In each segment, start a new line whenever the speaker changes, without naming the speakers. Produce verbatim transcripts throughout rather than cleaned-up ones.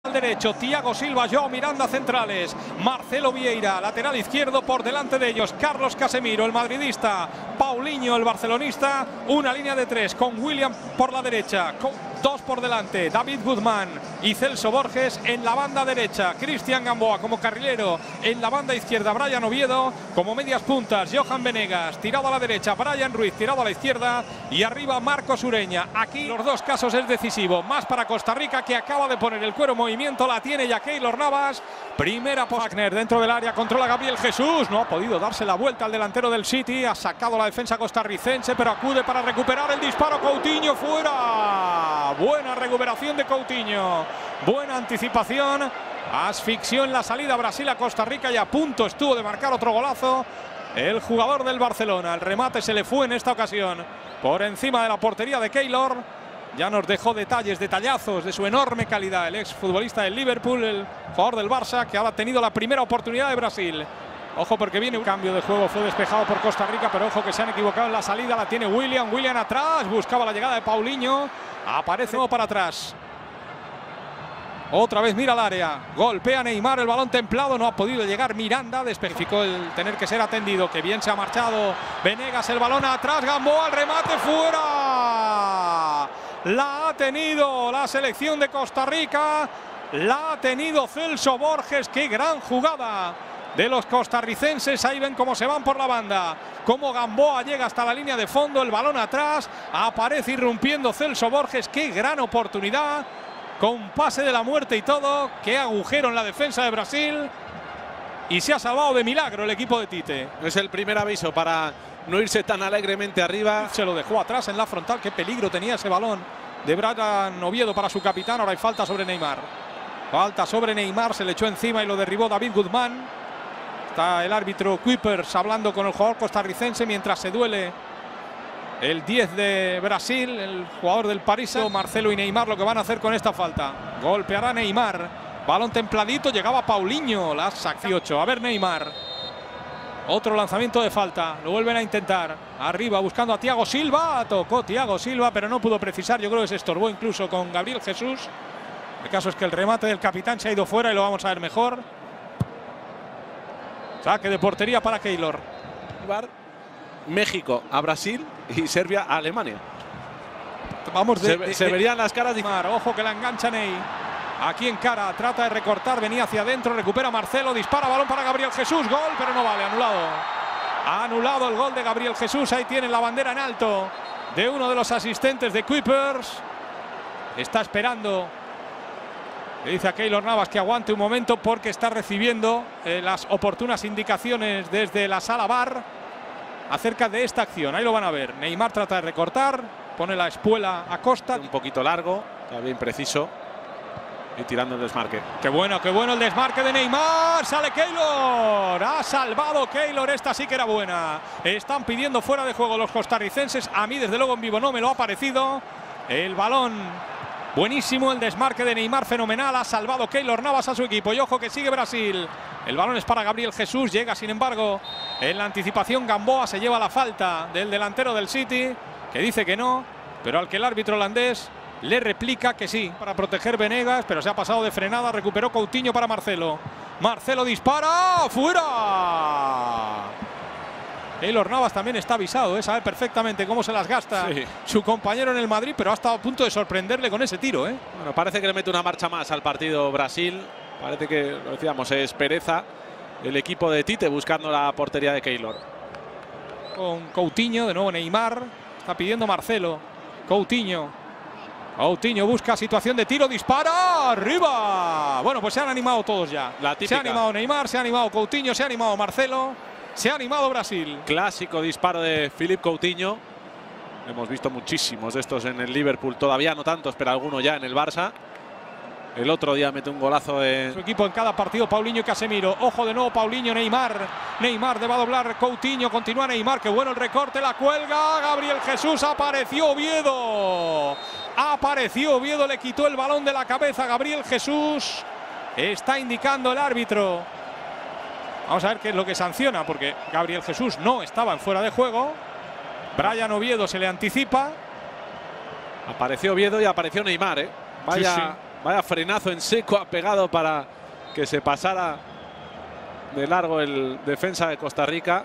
Derecho, Thiago Silva, Joao Miranda centrales, Marcelo Vieira, lateral izquierdo, por delante de ellos Carlos Casemiro, el madridista, Paulinho, el barcelonista, una línea de tres con William por la derecha, con dos por delante, David Guzmán y Celso Borges en la banda derecha, Cristian Gamboa como carrilero, en la banda izquierda Brian Oviedo, como medias puntas Johan Venegas, tirado a la derecha, Brian Ruiz tirado a la izquierda y arriba Marcos Ureña. Aquí los dos casos es decisivo, más para Costa Rica, que acaba de poner el cuero en movimiento, la tiene ya Keylor Navas, primera Wagner dentro del área, controla Gabriel Jesús, no ha podido darse la vuelta al delantero del City, ha sacado la defensa costarricense, pero acude para recuperar el disparo, Coutinho fuera. Buena recuperación de Coutinho, buena anticipación, asfixió en la salida Brasil a Costa Rica y a punto estuvo de marcar otro golazo el jugador del Barcelona. El remate se le fue en esta ocasión por encima de la portería de Keylor. Ya nos dejó detalles, detallazos de su enorme calidad el exfutbolista del Liverpool, el jugador del Barça, que ahora ha tenido la primera oportunidad de Brasil. Ojo porque viene un cambio de juego, fue despejado por Costa Rica, pero ojo que se han equivocado en la salida, la tiene William, William atrás, buscaba la llegada de Paulinho, aparece para atrás. Otra vez mira al área, golpea Neymar, el balón templado, no ha podido llegar Miranda, despecificó el tener que ser atendido, que bien se ha marchado Venegas, el balón atrás, Gamboa, el remate fuera. La ha tenido la selección de Costa Rica, la ha tenido Celso Borges, qué gran jugada de los costarricenses. Ahí ven cómo se van por la banda, cómo Gamboa llega hasta la línea de fondo, el balón atrás, aparece irrumpiendo Celso Borges, qué gran oportunidad, con pase de la muerte y todo, qué agujero en la defensa de Brasil, y se ha salvado de milagro el equipo de Tite.
Es el primer aviso para no irse tan alegremente arriba.
Se lo dejó atrás en la frontal, qué peligro tenía ese balón de Brian Oviedo para su capitán. Ahora hay falta sobre Neymar, falta sobre Neymar, se le echó encima y lo derribó David Guzmán. Está el árbitro Kuipers hablando con el jugador costarricense mientras se duele el diez de Brasil, el jugador del París, Marcelo y Neymar, lo que van a hacer con esta falta. Golpeará Neymar, balón templadito, llegaba Paulinho, la saca ocho. A ver Neymar, otro lanzamiento de falta, lo vuelven a intentar. Arriba buscando a Thiago Silva, tocó Thiago Silva, pero no pudo precisar, yo creo que se estorbó incluso con Gabriel Jesús. El caso es que el remate del capitán se ha ido fuera y lo vamos a ver mejor. Saque de portería para Keylor.
México a Brasil y Serbia a Alemania.
Vamos de,
se,
de,
se
de,
verían las caras de
Neymar. Ojo que la engancha Ney. Aquí en cara, trata de recortar, venía hacia adentro, recupera Marcelo, dispara, balón para Gabriel Jesús, gol, pero no vale, anulado. Ha anulado el gol de Gabriel Jesús, ahí tiene la bandera en alto de uno de los asistentes de Kuipers. Está esperando. Le dice a Keylor Navas que aguante un momento porque está recibiendo eh, las oportunas indicaciones desde la sala V A R acerca de esta acción. Ahí lo van a ver. Neymar trata de recortar, pone la espuela a Costa.
Un poquito largo, está bien preciso y tirando el desmarque.
Qué bueno, qué bueno el desmarque de Neymar. Sale Keylor. Ha salvado Keylor. Esta sí que era buena. Están pidiendo fuera de juego los costarricenses. A mí desde luego en vivo no me lo ha parecido. El balón buenísimo, el desmarque de Neymar fenomenal. Ha salvado Keylor Navas a su equipo. Y ojo que sigue Brasil. El balón es para Gabriel Jesús. Llega sin embargo en la anticipación Gamboa. Se lleva la falta del delantero del City, que dice que no, pero al que el árbitro holandés le replica que sí, para proteger Venegas, pero se ha pasado de frenada. Recuperó Coutinho para Marcelo. Marcelo dispara. ¡Fuera! Keylor Navas también está avisado, ¿eh? Sabe perfectamente cómo se las gasta sí. su compañero en el Madrid, pero ha estado a punto de sorprenderle con ese tiro, ¿eh?
Bueno, parece que le mete una marcha más al partido Brasil. Parece que, lo decíamos, es pereza el equipo de Tite buscando la portería de Keylor.
Con Coutinho, de nuevo Neymar. Está pidiendo Marcelo. Coutinho. Coutinho busca situación de tiro, dispara, arriba. Bueno, pues se han animado todos ya.
La típica.
Se ha animado Neymar, se ha animado Coutinho, se ha animado Marcelo, se ha animado Brasil.
Clásico disparo de Philippe Coutinho. Hemos visto muchísimos de estos en el Liverpool, todavía no tantos, pero alguno ya en el Barça. El otro día mete un golazo de
su equipo en cada partido, Paulinho y Casemiro. Ojo de nuevo Paulinho, Neymar. Neymar debe doblar Coutinho, continúa Neymar, qué bueno el recorte, la cuelga. Gabriel Jesús, apareció Oviedo. Apareció Oviedo, le quitó el balón de la cabeza a Gabriel Jesús. Está indicando el árbitro. Vamos a ver qué es lo que sanciona, porque Gabriel Jesús no estaba en fuera de juego. Brian Oviedo se le anticipa.
Apareció Oviedo y apareció Neymar, ¿eh? Vaya,
sí, sí.
Vaya frenazo en seco ha pegado para que se pasara de largo el defensa de Costa Rica.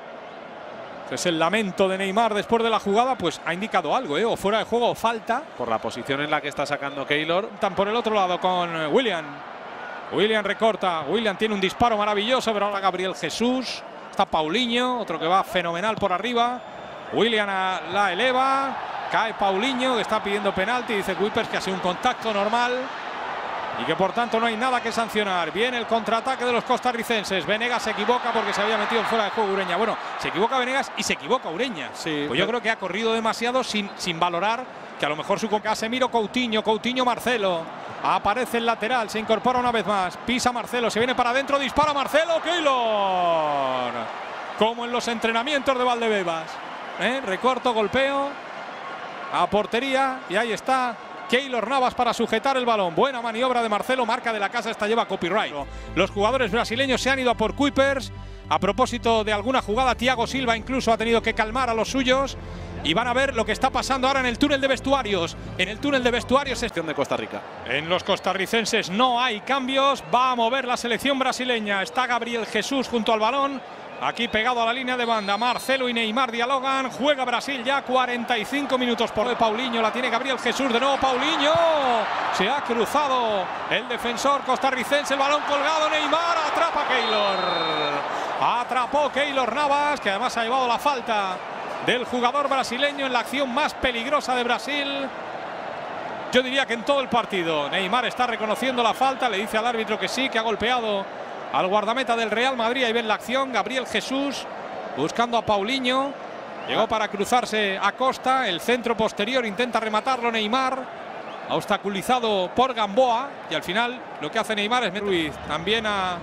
Es el lamento de Neymar después de la jugada, pues ha indicado algo, ¿eh? O fuera de juego o falta.
Por la posición en la que está sacando Keylor.
Están por el otro lado con William. William recorta. William tiene un disparo maravilloso, pero ahora Gabriel Jesús. Está Paulinho, otro que va fenomenal por arriba. William la eleva. Cae Paulinho, que está pidiendo penalti. Dice Kuipers que ha sido un contacto normal y que por tanto no hay nada que sancionar. Viene el contraataque de los costarricenses. Venegas se equivoca porque se había metido fuera de juego Ureña. Bueno, se equivoca Venegas y se equivoca Ureña.
Sí,
pues yo creo que ha corrido demasiado sin, sin valorar que a lo mejor su Casemiro, Coutinho, Coutinho, Marcelo. Aparece el lateral, se incorpora una vez más. Pisa Marcelo, se viene para adentro, dispara Marcelo. Keylor. Como en los entrenamientos de Valdebebas. ¿Eh? Recorto, golpeo. A portería y ahí está Keylor Navas para sujetar el balón. Buena maniobra de Marcelo, marca de la casa, esta lleva copyright. Los jugadores brasileños se han ido a por Kuipers. A propósito de alguna jugada, Thiago Silva incluso ha tenido que calmar a los suyos. Y van a ver lo que está pasando ahora en el túnel de vestuarios. En el túnel de vestuarios
es de Costa Rica.
En los costarricenses no hay cambios. Va a mover la selección brasileña. Está Gabriel Jesús junto al balón. Aquí pegado a la línea de banda, Marcelo y Neymar dialogan. Juega Brasil ya cuarenta y cinco minutos por de Paulinho. La tiene Gabriel Jesús de nuevo. Paulinho. Se ha cruzado el defensor costarricense. El balón colgado. Neymar atrapa a Keylor. Atrapó Keylor Navas, que además ha llevado la falta del jugador brasileño en la acción más peligrosa de Brasil. Yo diría que en todo el partido. Neymar está reconociendo la falta. Le dice al árbitro que sí, que ha golpeado al guardameta del Real Madrid. Ahí ven la acción. Gabriel Jesús buscando a Paulinho. Llegó para cruzarse a Costa. El centro posterior intenta rematarlo Neymar. Obstaculizado por Gamboa. Y al final lo que hace Neymar es meter también a,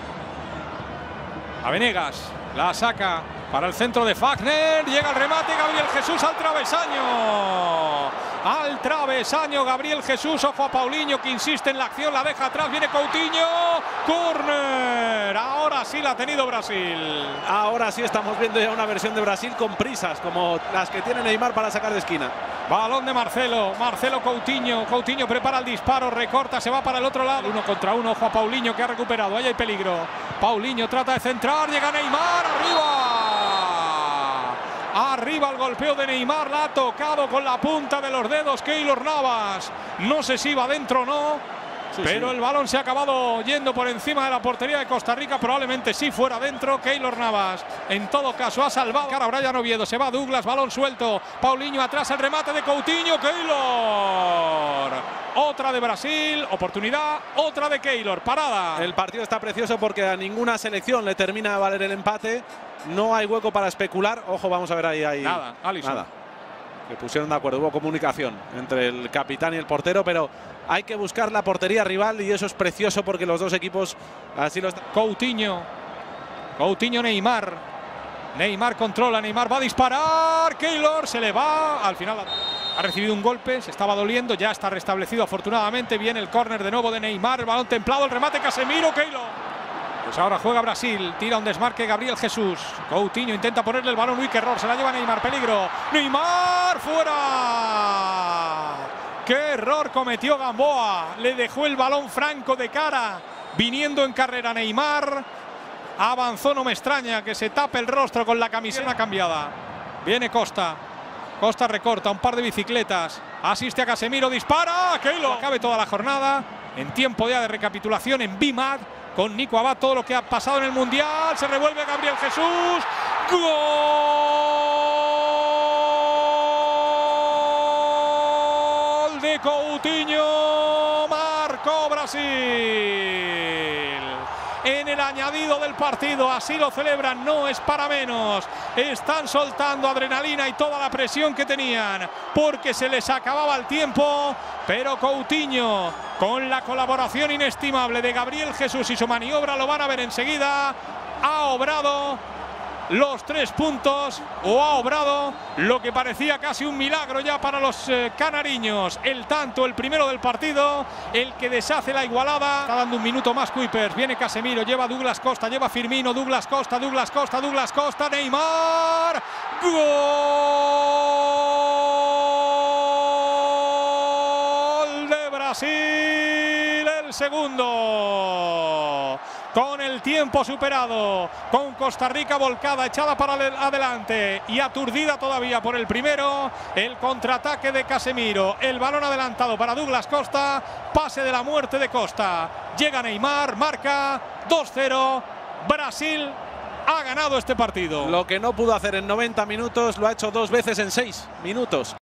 a Venegas. La saca para el centro de Fagner. Llega el remate. Gabriel Jesús al travesaño. Al travesaño Gabriel Jesús. Ojo a Paulinho, que insiste en la acción. La deja atrás. Viene Coutinho. Córner. Ahora sí la ha tenido Brasil.
Ahora sí estamos viendo ya una versión de Brasil con prisas, como las que tiene Neymar para sacar de esquina.
Balón de Marcelo. Marcelo Coutinho. Coutinho prepara el disparo. Recorta. Se va para el otro lado. Uno contra uno. Ojo a Paulinho, que ha recuperado. Ahí hay peligro. Paulinho trata de centrar. Llega Neymar. Arriba. Arriba el golpeo de Neymar. La ha tocado con la punta de los dedos Keylor Navas. No sé si va adentro o no. Sí, pero sí, el balón se ha acabado yendo por encima de la portería de Costa Rica. Probablemente sí fuera dentro. Keylor Navas en todo caso ha salvado. Cara Brian Oviedo. Se va Douglas. Balón suelto. Paulinho atrás. El remate de Coutinho. Keylor. Otra de Brasil. Oportunidad. Otra de Keylor. Parada.
El partido está precioso porque a ninguna selección le termina de valer el empate. No hay hueco para especular. Ojo, vamos a ver ahí. ahí.
Nada. Alisson.
Nada. Se pusieron de acuerdo. Hubo comunicación entre el capitán y el portero, pero hay que buscar la portería rival y eso es precioso porque los dos equipos así lo están.
Coutinho. Coutinho, Neymar. Neymar controla. Neymar va a disparar. Keylor se le va. Al final ha recibido un golpe. Se estaba doliendo. Ya está restablecido afortunadamente. Viene el córner de nuevo de Neymar. El balón templado. El remate Casemiro. Keylor. Pues ahora juega Brasil. Tira un desmarque Gabriel Jesús. Coutinho intenta ponerle el balón. Uy, qué error. Se la lleva Neymar. Peligro. Neymar fuera. ¡Qué error cometió Gamboa! Le dejó el balón franco de cara. Viniendo en carrera Neymar. Avanzó, no me extraña que se tape el rostro con la camiseta cambiada. Viene Costa. Costa recorta un par de bicicletas. Asiste a Casemiro. Dispara. Keylor. Acabe toda la jornada. En tiempo ya de recapitulación en B I M A D. Con Nico Abad, todo lo que ha pasado en el Mundial. Se revuelve Gabriel Jesús. ¡Gol de Coutinho! Marcó Brasil. En el añadido del partido, así lo celebran, no es para menos. Están soltando adrenalina y toda la presión que tenían porque se les acababa el tiempo. Pero Coutinho, con la colaboración inestimable de Gabriel Jesús y su maniobra, lo van a ver enseguida, ha obrado los tres puntos o ha obrado lo que parecía casi un milagro ya para los eh, canariños. El tanto, el primero del partido, el que deshace la igualada. Está dando un minuto más Kuipers. Viene Casemiro, lleva Douglas Costa, lleva Firmino, Douglas Costa, Douglas Costa, Douglas Costa, Neymar. ¡Gol de Brasil! segundo. Con el tiempo superado, con Costa Rica volcada, echada para adelante y aturdida todavía por el primero, el contraataque de Casemiro, el balón adelantado para Douglas Costa, pase de la muerte de Costa, llega Neymar, marca dos cero, Brasil ha ganado este partido.
Lo que no pudo hacer en noventa minutos lo ha hecho dos veces en seis minutos.